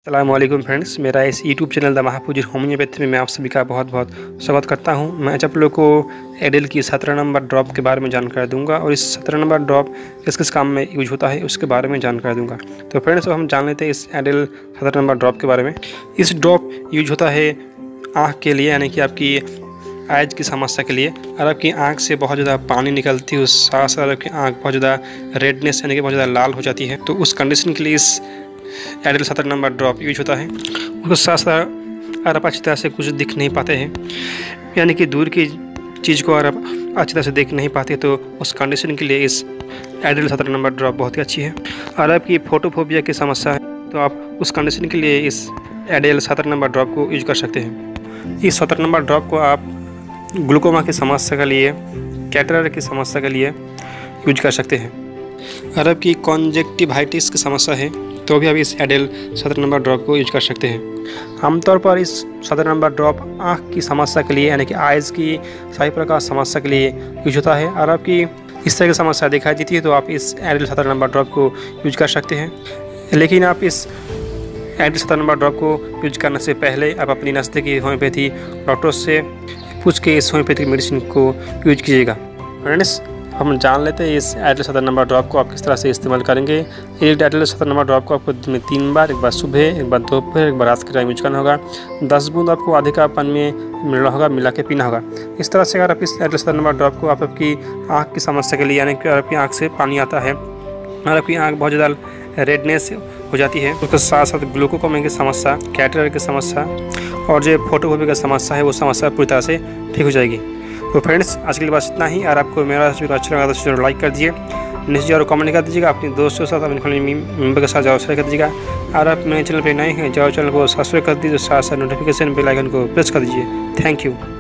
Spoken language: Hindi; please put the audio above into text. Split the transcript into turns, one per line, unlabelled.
अस्सलामुअलैकुम फ्रेंड्स, मेरा इस YouTube channel the Mahafuzi homeopathy में मैं आप सभी का बहुत बहुत स्वागत करता हूं। मैं आज आप लोगों को एडेल की 17 नंबर ड्रॉप के बारे में जानकारी दूंगा और इस 17 नंबर ड्रॉप किस किस काम में यूज होता है उसके बारे में जानकारी दूंगा। तो फ्रेंड्स, अब हम जान लेते हैं इस एडेल 17 नंबर ड्रॉप के बारे में। इस ड्रॉप यूज होता है आँख के लिए, यानी कि आपकी आइज की समस्या के लिए। अगर आपकी आँख से बहुत ज़्यादा पानी निकलती है, उस साथ साथ आपकी आँख बहुत ज़्यादा रेडनेस यानी कि बहुत ज़्यादा लाल हो जाती है, तो उस कंडीशन के लिए इस एडेल 17 नंबर ड्रॉप यूज होता है। उसके साथ साथ अगर आप अच्छी तरह से कुछ दिख नहीं पाते हैं, यानी कि दूर की चीज़ को अगर आप अच्छी तरह से देख नहीं पाते, तो उस कंडीशन के लिए इस एडेल 17 नंबर ड्रॉप बहुत ही अच्छी है। अगर आपकी फोटोफोबिया की समस्या है, तो आप उस कंडीशन के लिए इस एडेल 17 नंबर ड्रॉप को यूज कर सकते हैं। इस 17 नंबर ड्रॉप को आप ग्लूकोमा की समस्या के लिए, कैटरेक्ट की समस्या के लिए यूज कर सकते हैं। अगर आपकी कॉन्जेक्टिवाइटिस की समस्या है, तो भी आप इस एडेल 17 नंबर ड्रॉप को यूज कर सकते हैं। आमतौर पर इस 17 नंबर ड्रॉप आँख की समस्या के लिए, यानी कि आइज़ की सभी प्रकार समस्या के लिए यूज होता है। और आपकी इस तरह की समस्या दिखाई देती है, तो आप इस एडेल 17 नंबर ड्रॉप को यूज कर सकते हैं। लेकिन आप इस एडेल 17 नंबर ड्रॉप को यूज करने से पहले आप अपनी नज़दीकी होम्योपैथी डॉक्टर से पूछ के इस होम्योपैथिक मेडिसिन को यूज कीजिएगा। फ्रेंड्स, हम जान लेते हैं इस एडेल 17 नंबर ड्रॉप को आप किस तरह से इस्तेमाल करेंगे। एक एडेल 17 नंबर ड्रॉप को आपको दिन में 3 बार, एक बार सुबह, एक बार दोपहर, एक बार रात के टाइम यूज करना होगा। 10 बूंद आपको अधिकापन में मिलना होगा, मिला के पीना होगा। इस तरह से अगर आप इस एडेल 17 नंबर ड्रॉप को आप आपकी आँख की समस्या के लिए, यानी कि आपकी आँख से पानी आता है और आपकी आँख बहुत ज़्यादा रेडनेस हो जाती है, उसके साथ साथ ग्लूकोमा की समस्या, कैटरेक्ट की समस्या और जो फोटोफोबिया की समस्या है, वो समस्या पूरी तरह से ठीक हो जाएगी। तो फ्रेंड्स, आज के लिए बस इतना ही। अगर आपको मेरा वीडियो अच्छा लगा तो चैनल लाइक कर दीजिए, नीचे और कमेंट कर दीजिएगा, अपने दोस्तों के साथ, अपने फैमिली मेंबर के साथ जरूर शेयर कर दीजिएगा। और आप मेरे चैनल पर नए हैं, जरूर चैनल को सब्सक्राइब कर दीजिए, साथ साथ नोटिफिकेशन बेल आइकन को प्रेस कर दीजिए। Thank you.